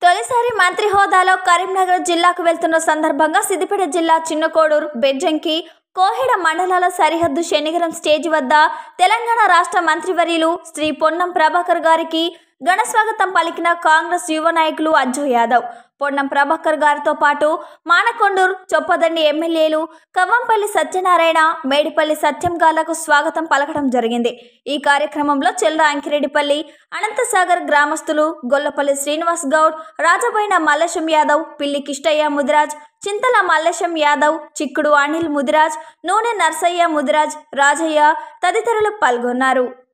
తొలిసారి మంత్రి హోదాలో కరీంనగర్ జిల్లాకు వెళ్తున్న సందర్భంగా సిద్దిపేట జిల్లా చిన్నకోడూరు, బెజ్జంకి, కోహెడ మండలాల సరిహద్దు శనిగరం స్టేజి వద్ద తెలంగాణ రాష్ట్ర మంత్రివర్యులు శ్రీ పొన్నం ప్రభాకర్ గారికి ఘన స్వాగతం పలికిన కాంగ్రెస్ యువ నాయకులు అజ్జు యాదవ్. పొన్నం ప్రభాకర్ గారితో పాటు మానకొండూరు, చొప్పదండి ఎమ్మెల్యేలు కవ్వంపల్లి సత్యనారాయణ, మేడిపల్లి సత్యం గాళ్లకు స్వాగతం పలకడం జరిగింది. ఈ కార్యక్రమంలో చెల్ల అంకిరెడ్డిపల్లి, అనంతసాగర్ గ్రామస్తులు గొల్లపల్లి శ్రీనివాస్ గౌడ్, రాజబోయిన మల్లేశం యాదవ్, పిల్లి కిష్టయ్య ముదిరాజ్, చింతల మల్లేశం యాదవ్, చిక్కుడు అనిల్ ముదిరాజ్, నూనె నర్సయ్య ముదిరాజ్, రాజయ్య తదితరులు పాల్గొన్నారు.